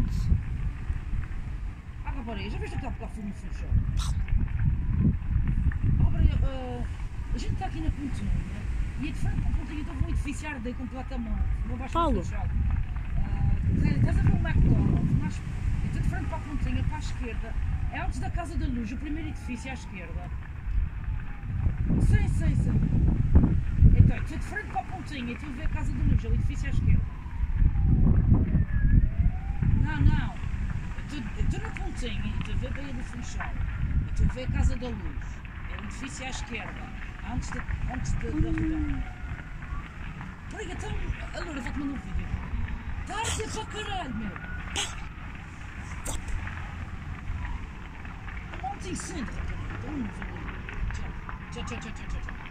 Ah, rapaz, já viste que está fumo no funchal? Rapaz, a gente está aqui na pontinha e é de frente para a pontinha estava um edifício a arder completamente. Não vais Paulo. Estás a ver o McDonald's? Mas eu estou de frente para a pontinha, para a esquerda. É antes da Casa da Luz, o primeiro edifício à esquerda. Sim. Então, estou de frente para a pontinha e estou a ver a Casa da Luz, é o edifício à esquerda. Não. Eu estou na pontinha e estou a ver a Baía do Funchal. Eu estou a ver a Casa da Luz. É o edifício à esquerda. Antes da redonda. Liga, então. Agora vou-te mandar um vídeo. Está a ser para caralho, meu. Um monte de incêndio, rapaz. Tchau.